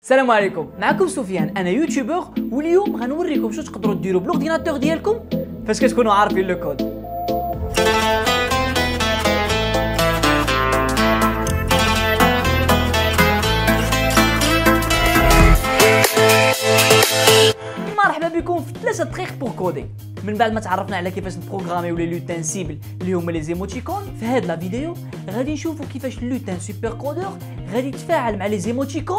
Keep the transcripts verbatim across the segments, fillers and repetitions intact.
السلام عليكم، معكم سفيان. انا يوتيوبر واليوم غنوريكم شنو تقدروا ديروا بالاورديناتور ديالكم فاش كتكونوا عارفين لو كود. مرحبا بكم في ثلاثة دقائق بور كودي. من بعد ما تعرفنا على كيفاش نبروغراميو لي لوتان سيبل اللي هما لي زيموتيكون، في هاد لا فيديو غادي نشوفوا كيفاش لوتان سوبر كودور غادي يتفاعل مع لي زيموتيكون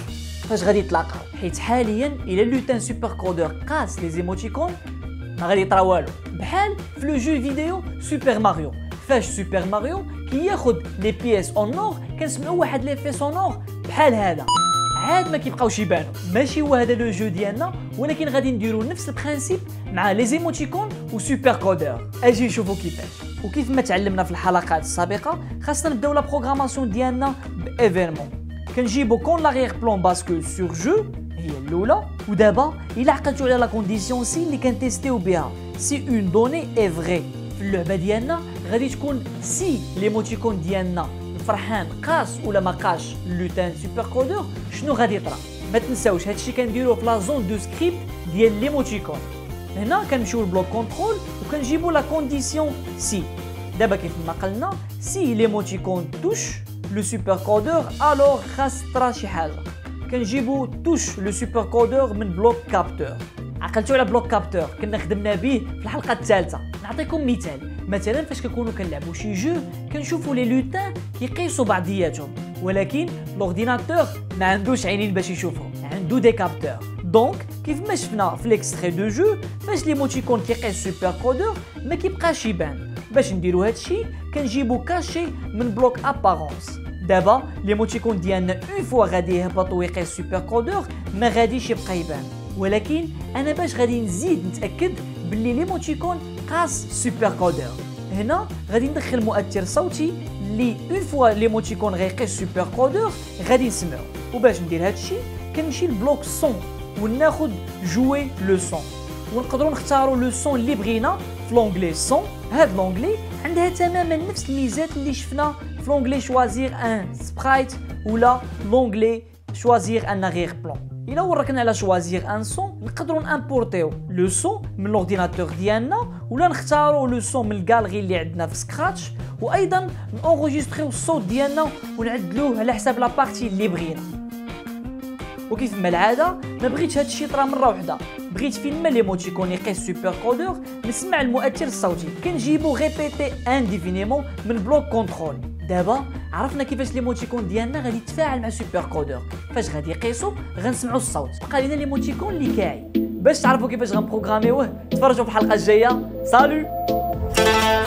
فاش غادي يتلاقاو، حيت حاليا الى لوتان سوبر كودور قاس لي زيموتيكون ما غادي يطرا والو، بحال في لو جو فيديو سوبر ماريو. فاش سوبر ماريو كياخذ لي بيس اون اور كنسمعوا واحد لي في سونور بحال هذا، عاد ما كيبقاوش يبانوا. ماشي هو هذا لو جو ديالنا، ولكن غادي نديروا نفس البرانسيپ مع لي زيموتيكون وسوبر كودور. اجي نشوفوا كيفاش. وكيف ما تعلمنا في الحلقات السابقه، خاصنا نبداو لا بروغراماسيون ديالنا بايفينمون. كنجيبو كون لاغيغ بلون باسكول سور جو هي الاولى، ودابا الا عقلتوا على لا كونديسيون سي اللي كنتيستيو بها، سي اون دوني اي فري. في اللعبه ديالنا غادي تكون سي ليموتيكون ديالنا الفرحان قاس ولا ما قاش لوتان سوبر كودور، شنو غادي يطرا. ما تنساوش هادشي كنديروه في لا زون دو سكريبت ديال ليموتيكون. هنا كنمشيو لبلوك كونترول وكنجيبو لا كونديسيون سي. دابا كيف ما قلنا سي ليموتيكون توش لو سوبر كودور الوغ خاص طرا شي حاجه. كنجيبو توش لو سوبر كودور من بلوك كابتور. عقلتوا على بلوك كابتور كنا خدمنا به في الحلقه الثالثه. نعطيكم مثال، مثلا فاش كنكونوا كنلعبوا شي جو كنشوفوا لي لوتان كيقيسوا بعضياتهم، ولكن لورديناتور ما عندوش عينين باش يشوفهم، عنده دي كابتور. دونك كيف ما شفنا في ليكستري دو جو فاش ليموتيكون كيقيس سوبر كودور ما كيبقاش يبان. باش نديروا هادشي كنجيبو كاشي من بلوك ابارونس. دابا ليموتيكون ديالنا اون فوا غادي يهبط ويقيس سوبر كودور ما غاديش يبقى يبان، ولكن انا باش غادي نزيد نتاكد باللي ليموتيكون قاس سوبر كودور، هنا غادي ندخل مؤثر صوتي اللي اون فوا ليموتيكون غيقيس سوبر كودور غادي نسمعو. وباش ندير هادشي كنمشي لبلوك سون وناخذ جوي لو سون، ونقدروا نختاروا لو سون اللي بغينا في لونغلي سون. هاد لونغلي عندها تماما نفس الميزات اللي شفنا في لونغلي شوازير ان سبرايت ولا لونغلي شوازير ان اغيغ بلون. الا وركنا على شوازير ان سون نقدروا نامبورتيو لو سون من لورديناتور ديالنا، ولا نختاروا لو سون من الكالغي اللي عندنا في سكراتش، وايضا نونجستريو الصوت ديالنا ونعدلوه على حساب لابارتي اللي بغينا. وكيف ما العاده ما بغيتش هادشي يطرا مره واحده، بغيت فين ما ليموتيكون يقيس سوبر كودور نسمع المؤثر الصوتي كنجيبو ريبيتي انديفينيمون من بلوك كونترول. دابا عرفنا كيفاش ليموتيكون ديالنا غادي يتفاعل مع سوبر كودور، فاش غادي يقيسو غنسمعوا الصوت. بقى لينا ليموتيكون اللي كاعي. باش تعرفوا كيفاش غنبروغراميوه تفرجوا في الحلقه الجايه. سالو.